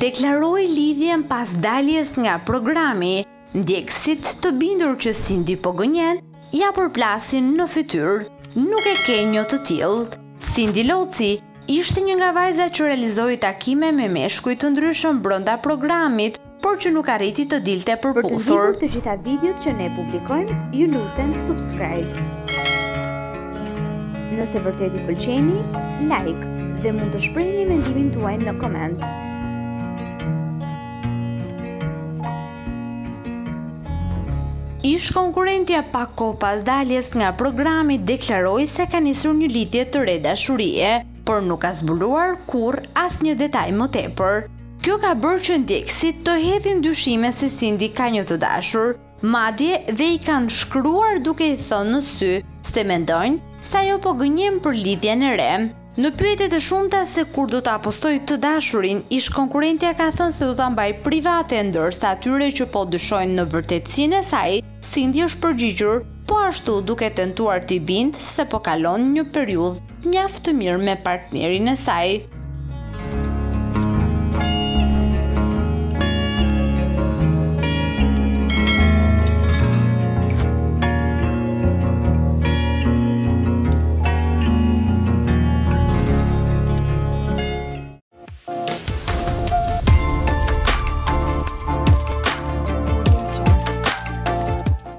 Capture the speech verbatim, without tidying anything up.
deklaroi lidhjen pas daljes nga programi. Ndjekesit, të bindur që Sindit po gënjen, ja përplasin në fytyrë. Nuk e ke një të tillë. Sindi Loci ishte një nga vajzat që realizoi takime me meshkuj të ndryshëm brenda programit, por që nuk arriti të dilte përputhur. Për të ndjekur të gjitha videot që ne publikojmë, ju lutem subscribe. Nëse vërtet i pëlqeni, like dhe mund të shprehni mendimin tuaj në koment. Ish konkurrentja pak kohë pas daljes nga programi deklaroi se ka nisur një lidhje të re dashurie, por nuk ka zbuluar kurrë asnjë detaj më tepër. Kjo ka bërë që Ndjekesit të hedhin dyshime se Sindi ka një të dashur, madje dhe i kanë shkruar duke i thënë në sy se mendojnë se ajo po gënjen për lidhjen e re. Në pyetje të shumta se kur do ta apostoj të dashurin, ish konkurrentja ka thënë se do ta mbaj private, ndërsa atyre që po dyshojnë në vertetojen e saj, Sindi është përgjigjur, po ashtu duke tentuar t'i bindë se po kalon një periudhë mjaft të mirë me partnerin e saj.